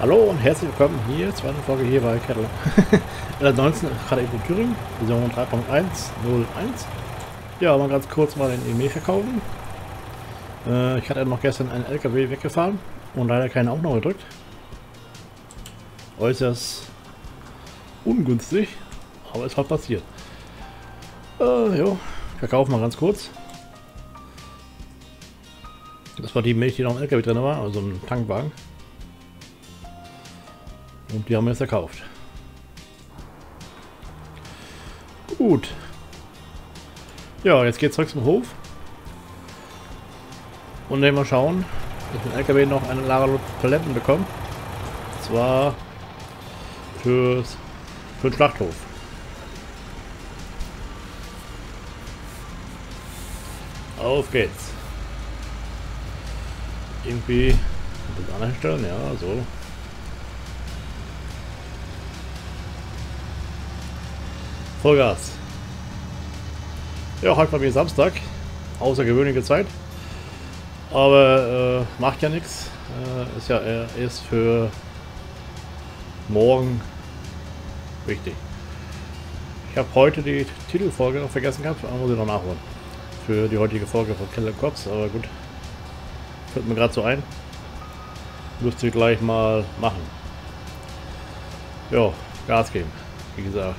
Hallo und herzlich willkommen hier, zweite Folge hier bei Kettle. LS19 gerade eben in Thüringen, Version 3.101. Ja, mal ganz kurz mal den EME verkaufen. Ich hatte noch gestern einen LKW weggefahren und leider keine Aufnahme gedrückt. Äußerst ungünstig, aber es hat passiert. Jo, verkaufen mal ganz kurz. Das war die Milch, die noch im LKW drin war, also ein Tankwagen. Und die haben wir jetzt verkauft. Gut. Ja, jetzt geht's zurück zum Hof. Und dann mal schauen, dass wir den LKW noch eine Lagerlot Paletten bekommen. Und zwar für den Schlachthof. Auf geht's. Irgendwie das anderen stellen, ja, so. Vollgas. Ja, heute mal wieder Samstag. Außergewöhnliche Zeit. Aber macht ja nichts. Ist ja erst für morgen wichtig. Ich habe heute die Titelfolge noch vergessen gehabt, aber muss ich noch nachholen. Für die heutige Folge von Kettle Cops, aber gut. Fällt mir gerade so ein. Müsste ich gleich mal machen. Ja, Gas geben, wie gesagt.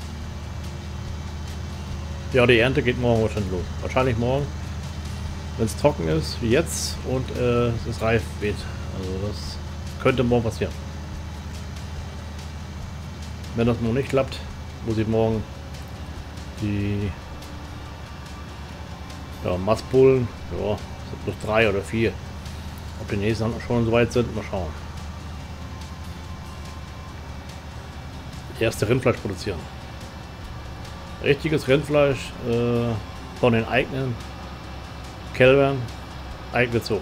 Ja, die Ernte geht morgen wahrscheinlich los. Wahrscheinlich morgen, wenn es trocken ist, wie jetzt, und es ist reif weht. Also das könnte morgen passieren. Wenn das noch nicht klappt, muss ich morgen die Mastbullen, ja, sind bloß 3 oder 4. Ob die nächsten schon so weit sind, mal schauen. Erste Rindfleisch produzieren. Richtiges Rindfleisch von den eigenen Kälbern, eigene Zucht.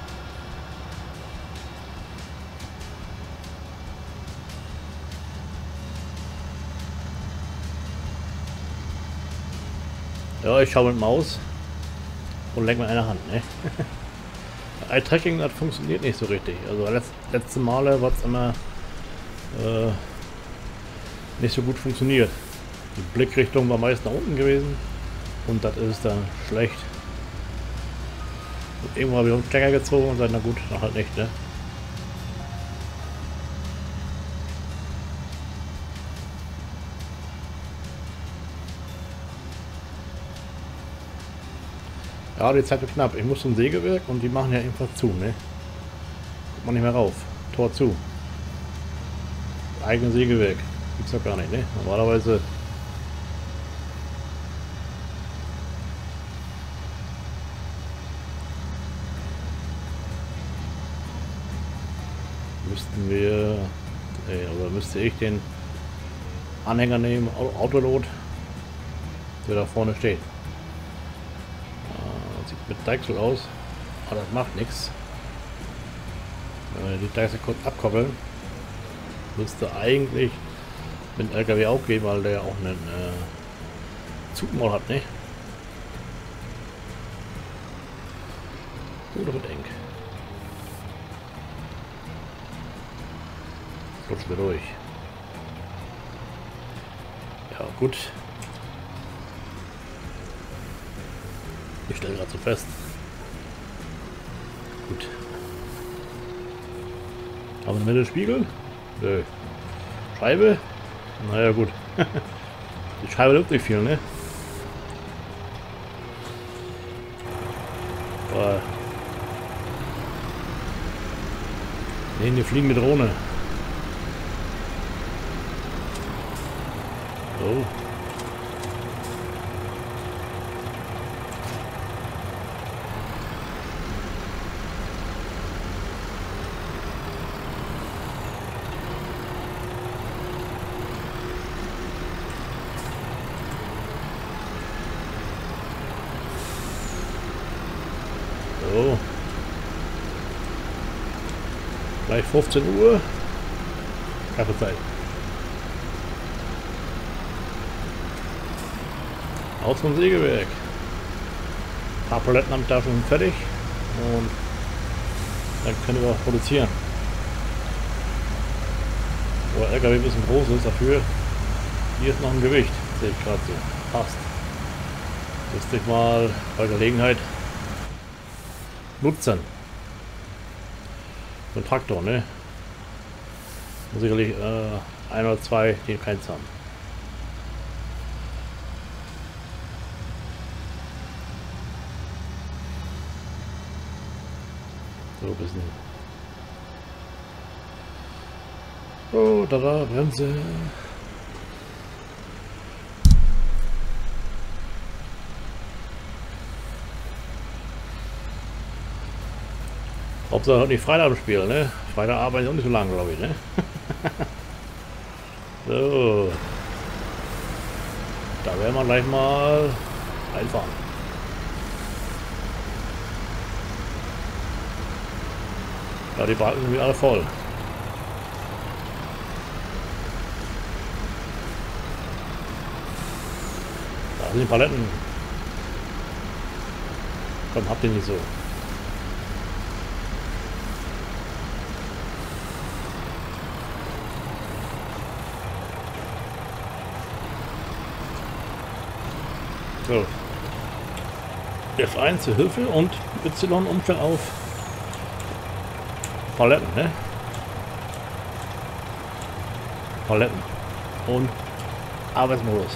Ja, ich schaue mit Maus und lenke mit einer Hand. Ne? Eye-Tracking, das funktioniert nicht so richtig. Also letzte Male hat es immer nicht so gut funktioniert. Die Blickrichtung war meist nach unten gewesen und das ist dann schlecht. Und irgendwann habe ich einen Stecker gezogen und dann, na gut, dann halt nicht, ne? Ja, die Zeit wird knapp. Ich muss zum Sägewerk und die machen ja irgendwas zu, ne? Guckt man nicht mehr rauf. Tor zu. Eigenes Sägewerk. Gibt's doch gar nicht, ne? Normalerweise müssten wir, oder müsste ich den Anhänger nehmen, Autolot, der da vorne steht. Sieht mit Deichsel aus, aber das macht nichts. Wenn wir die Deichsel kurz abkoppeln, müsste eigentlich mit dem LKW auch gehen, weil der auch einen Zugmaul hat, ne? So, das wird eng. Rutschen wir durch. Ja, gut. Ich stelle gerade so fest. Gut. Haben wir einen Mittelspiegel? Nö. Scheibe? Naja, gut. Die Scheibe nimmt nicht viel, ne? Aber ne, eine fliegende Drohne. So. So. Gleich 15 Uhr. Kaffeezeit. Aus vom Sägewerk. Ein paar Paletten habe ich da schon fertig und dann können wir auch produzieren. Aber LKW ein bisschen groß ist dafür. Hier ist noch ein Gewicht, sehe ich gerade so. Passt. Müsste ich mal bei Gelegenheit nutzen. So ein Traktor, ne? Und sicherlich ein oder zwei, die keins haben. So ein bisschen. Oh, da, Bremse. Hauptsache nicht Freitag spielen, ne? Freitag arbeite ich auch nicht so lange, glaube ich, ne? So. Da werden wir gleich mal einfahren. Ja, die Balken sind wieder alle voll. Da sind die Paletten. Komm, habt ihr nicht so. So. F1 zur Hilfe und Y umstellen auf Paletten, ne? Paletten. Und Arbeitsmodus.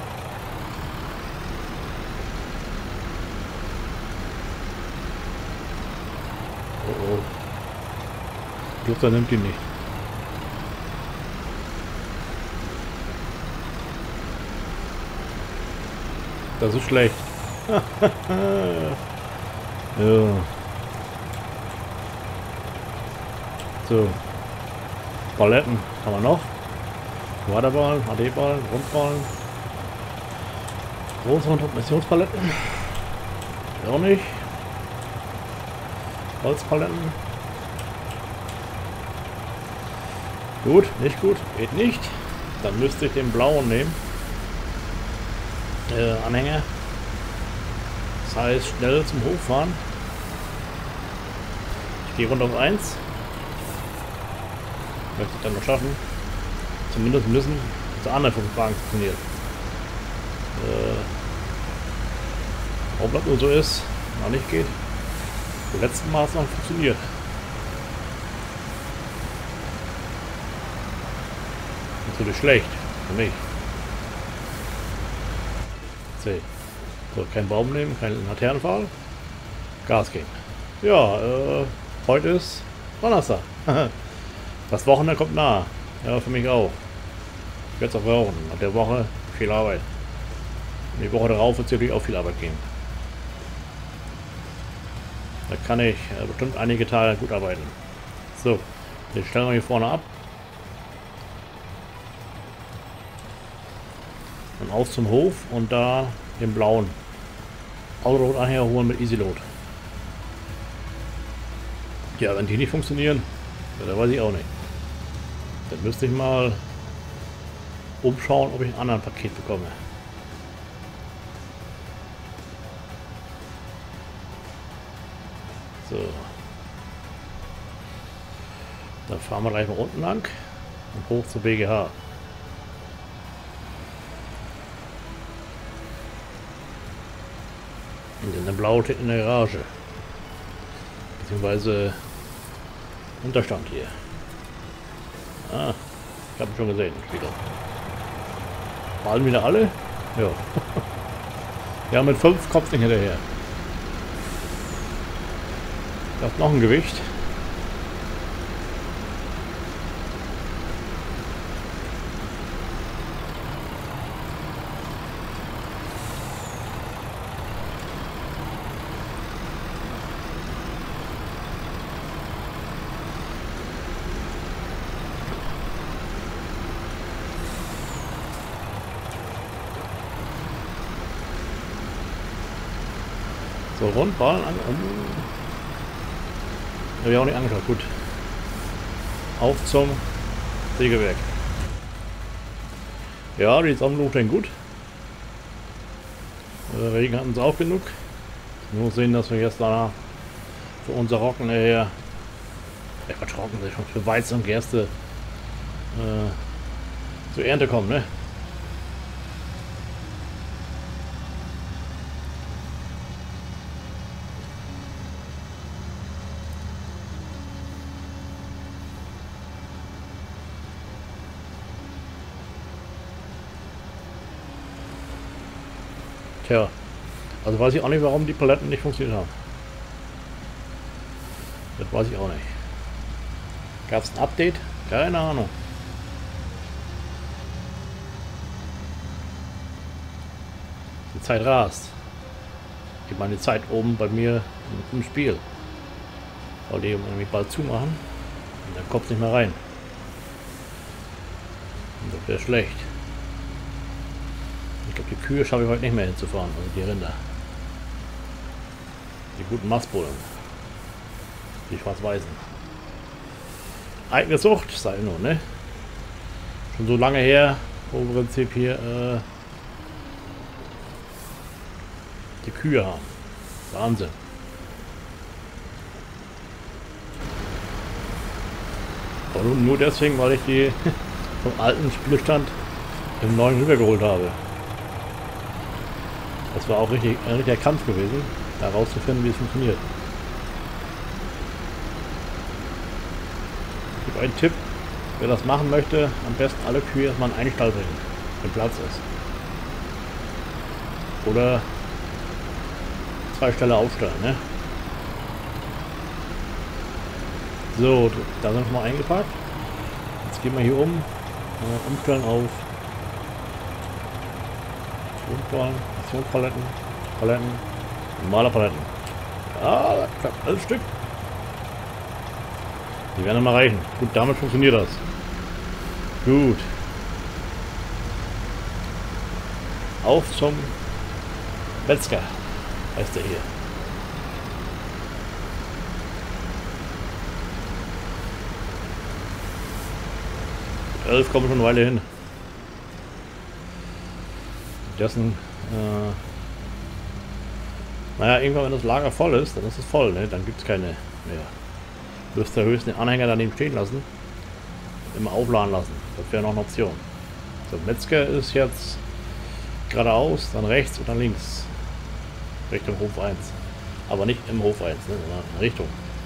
Oh oh. Luther nimmt ihn nicht. Das ist schlecht. Ja. So. Paletten haben wir noch. Quaderballen, HD-Ballen, Rundballen. Große und Missionsspaletten. Auch nicht. Holzpaletten. Gut, nicht gut. Geht nicht. Dann müsste ich den blauen nehmen. Anhänger. Das heißt, schnell zum Hof fahren. Ich gehe runter auf 1. Möchte ich dann noch schaffen. Zumindest müssen der andere Wagen funktioniert. Warum das nur so ist, noch nicht geht. Beim letzten Mal hat es noch funktioniert. Natürlich schlecht für mich. So, kein Baum nehmen, kein Laternenpfahl. Gas geben. Ja, heute ist Donnerstag. Das Wochenende kommt nahe. Ja, für mich auch. Ich werde es auch brauchen. Nach der Woche viel Arbeit. Und die Woche darauf wird es natürlich auch viel Arbeit geben. Da kann ich bestimmt einige Tage gut arbeiten. So, jetzt stellen wir hier vorne ab. Und auf zum Hof und da den blauen Autoload-Anhänger holen mit EasyLoad. Ja, wenn die nicht funktionieren, ja, da weiß ich auch nicht. Dann müsste ich mal umschauen, ob ich ein anderes Paket bekomme. So. Dann fahren wir gleich mal unten lang und hoch zur BGH. Und in der Blau steht in der Garage. Beziehungsweise Unterstand hier. Ah, ich habe ihn schon gesehen. Wieder. Fallen wieder alle? Ja. Ja, mit 5 kommt nicht hinterher. Das ist noch ein Gewicht. So, Rundballen an. Habe ich auch nicht angeschaut. Gut. Auf zum Sägewerk. Ja, die Sammlung denn gut. Regen hatten sie auch genug. Nur sehen, dass wir jetzt danach für unser Roggen her. Trocken schon für Weizen und Gerste zur Ernte kommen, ne? Tja, also weiß ich auch nicht, warum die Paletten nicht funktioniert haben. Das weiß ich auch nicht. Gab es ein Update? Keine Ahnung. Die Zeit rast. Ich meine, die Zeit oben bei mir im Spiel. Weil die nämlich bald zumachen. Und dann kommt es nicht mehr rein. Und das wäre schlecht. Ich glaube, die Kühe schaffe ich heute nicht mehr hinzufahren. Also die Rinder. Die guten Mastbullen. Die schwarz-weißen. Eigene Sucht, sei nur, ne? Schon so lange her, wo wir im Prinzip hier die Kühe haben. Wahnsinn. Aber nur deswegen, weil ich die vom alten Spielstand im neuen rübergeholt habe. Das war auch richtig, ein richtiger Kampf gewesen, da herauszufinden, wie es funktioniert. Ich gebe einen Tipp, wer das machen möchte, am besten alle Kühe erstmal in einen Stall bringen, wenn Platz ist. Oder 2 Ställe aufstellen, ne? So, da sind wir mal eingepackt. Jetzt gehen wir hier umstellen auf Aktionspaletten, Paletten, normale Paletten. Ja, das klappt alles Stück. Die werden mal reichen. Gut, damit funktioniert das. Gut. Auf zum Metzger, heißt der hier. 11 kommen schon eine Weile hin. Dessen, naja, irgendwann, wenn das Lager voll ist, dann ist es voll, ne? Dann gibt es keine mehr. Du wirst ja höchstens den Anhänger daneben stehen lassen. Immer aufladen lassen. Das wäre noch eine Option. So, Metzger ist jetzt geradeaus, dann rechts und dann links. Richtung Hof 1. Aber nicht im Hof 1, ne? Sondern in Richtung.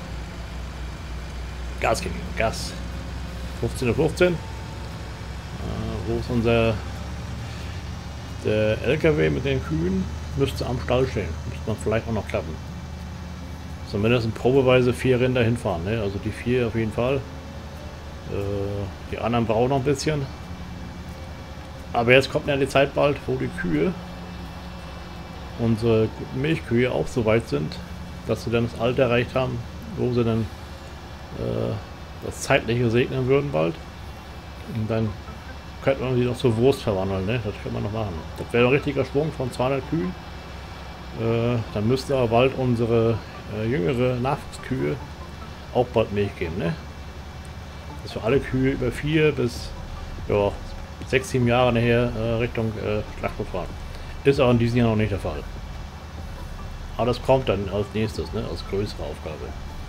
Gas geben. Gas. 15:15 Uhr. Wo ist unser... Der LKW mit den Kühen müsste am Stall stehen. Müsste man vielleicht auch noch klappen. Zumindest in probeweise 4 Rinder hinfahren. Ne? Also die 4 auf jeden Fall. Die anderen brauchen noch ein bisschen. Aber jetzt kommt ja die Zeit bald, wo die Kühe, unsere guten Milchkühe, auch so weit sind, dass sie dann das Alter erreicht haben, wo sie dann das Zeitliche segnen würden bald. Und dann könnte man sie noch zur Wurst verwandeln, ne? Das könnte man noch machen. Das wäre ein richtiger Schwung von 200 Kühen. Dann müsste aber bald unsere jüngere Nachwuchskühe auch bald Milch geben, ne? Dass wir alle Kühe über 4 bis ja, 6, 7 Jahre nachher Richtung Schlachthof fahren. Ist auch in diesem Jahr noch nicht der Fall. Aber das kommt dann als nächstes, ne? Als größere Aufgabe.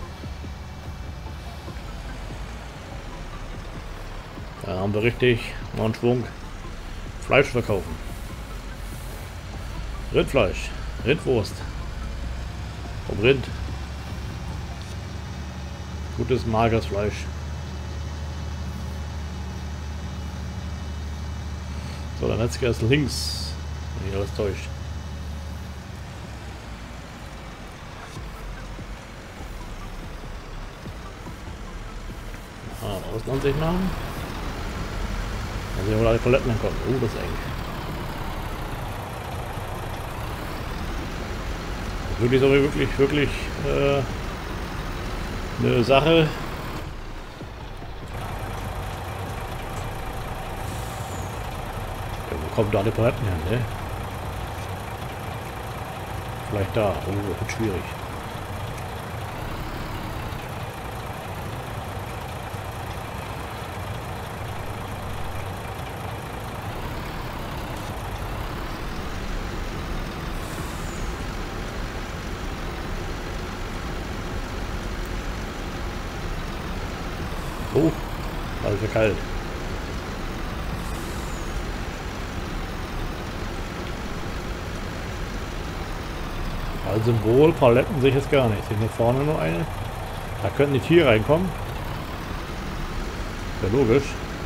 Da haben wir richtig noch einen Schwung Fleisch verkaufen. Rindfleisch, Rindwurst. Vom Rind. Gutes, mageres Fleisch. So, der Metzger ist links. Wenn ich alles täuscht. Außenansicht machen. Also hier, wo alle Paletten hinkommen. Oh, das ist eng. Wirklich so wirklich eine Sache. Ja, wo kommen da die Paletten hin, ne? Vielleicht da. Oh, das wird schwierig. Oh, also kalt. Als Symbol Paletten sehe ich jetzt gar nicht. Ich sehe hier vorne nur eine. Da könnten die Tiere reinkommen. Ja, logisch.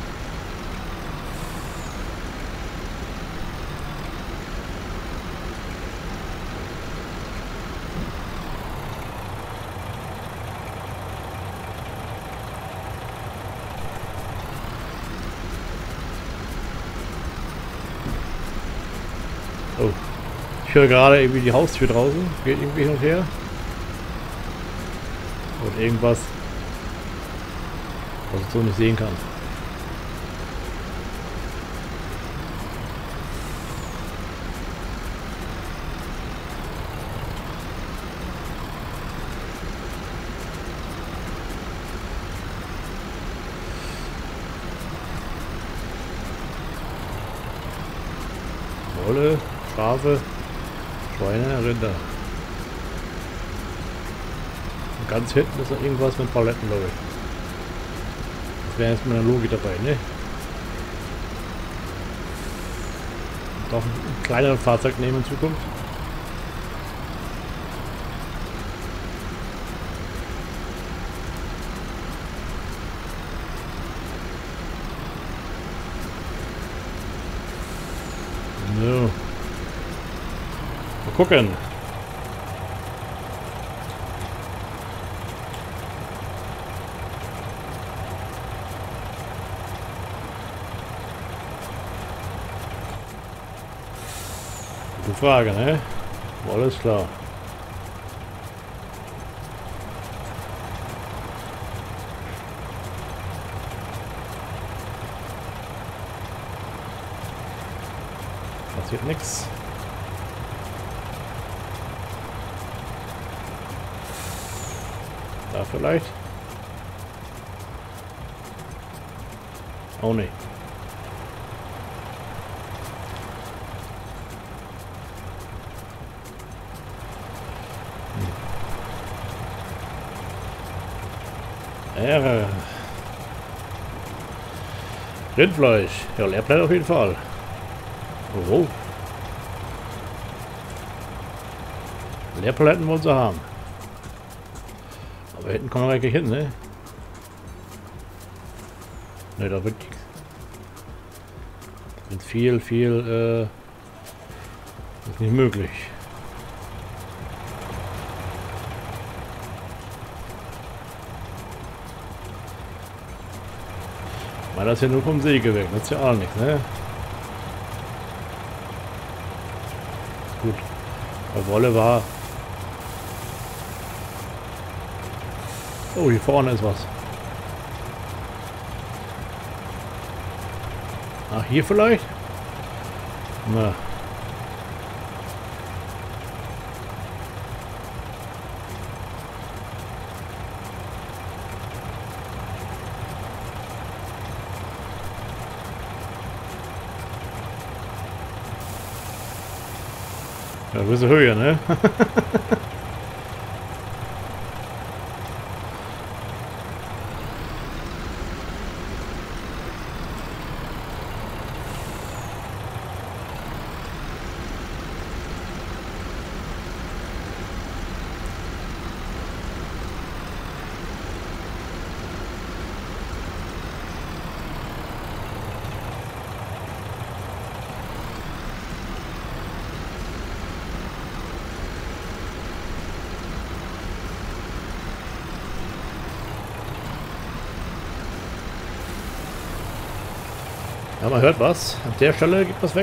Oh. Ich höre gerade irgendwie die Haustür draußen. Geht irgendwie hin und her. Und irgendwas, was ich so nicht sehen kann. Wolle, Schafe, Schweine, Rinder. Und ganz hinten ist noch irgendwas mit Paletten, glaube ich. Das wäre jetzt meine Logik dabei, ne? Doch ein kleineres Fahrzeug nehmen in Zukunft. So. Mal gucken. Gute Frage, ne? Alles klar. Passiert nichts. Da vielleicht. Oh ne. Rindfleisch. Ja, Leerpläne auf jeden Fall. Oh. Leerpaletten wollen sie haben. Aber hinten kommen wir eigentlich hin, ne? Ne, da wird viel, ist nicht möglich. Weil das hier nur vom Säge weg, das ist ja auch nichts, ne? Gut. Bei Wolle war. Oh, hier vorne ist was. Ach, hier vielleicht? Na. Ja, gewisse Höhe, ne? Ja, man hört was. An der Stelle geht was weg.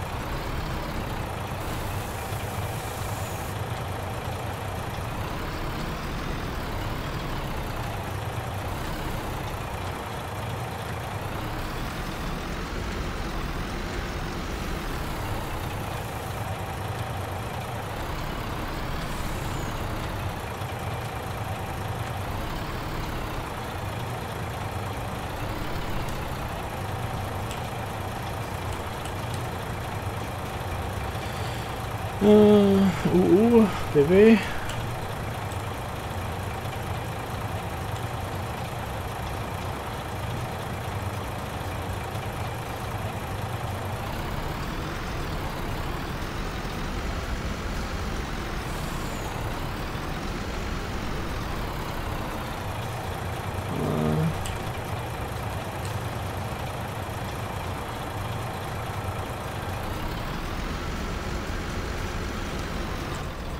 BW.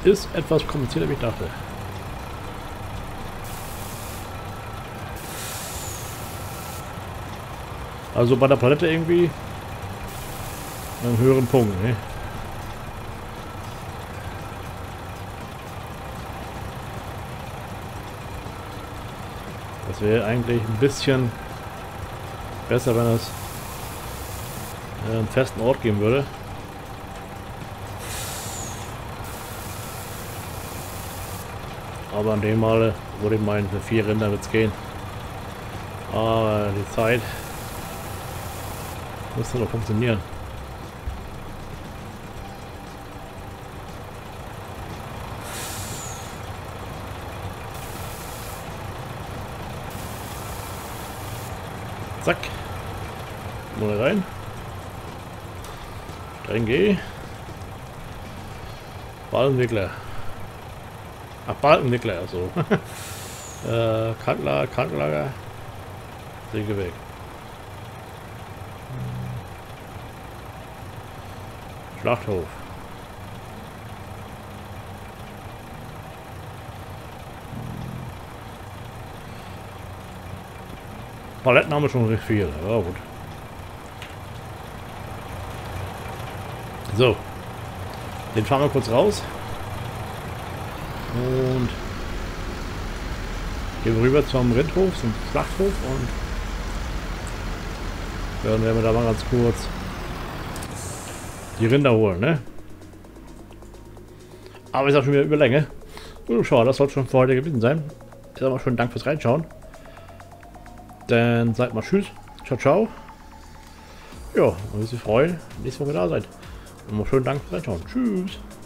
ist etwas komplizierter, wie ich dachte. Also bei der Palette irgendwie einen höheren Punkt, ne? Das wäre eigentlich ein bisschen besser, wenn es einen festen Ort geben würde. Aber an dem Mal würde ich meinen, für 4 Rinder wird es gehen. Aber die Zeit müsste doch funktionieren. Zack. Mal rein. Streng G. Ballenwickler. Ach, Balkenwickler, also. Krankenlager. Säge weg. Schlachthof. Paletten haben wir schon recht viel, aber gut. So. Den fahren wir kurz raus. Und gehen rüber zum Rindhof, zum Schlachthof und dann werden wir da mal ganz kurz die Rinder holen, ne? Aber ist auch schon wieder Überlänge. Schau, das soll schon für heute gewesen sein. Ich sage mal schönen Dank fürs Reinschauen. Dann seid mal tschüss. Ciao, ciao. Ja, und wir sich freuen, nächste Woche da seid. Und mal schönen Dank fürs Reinschauen. Tschüss.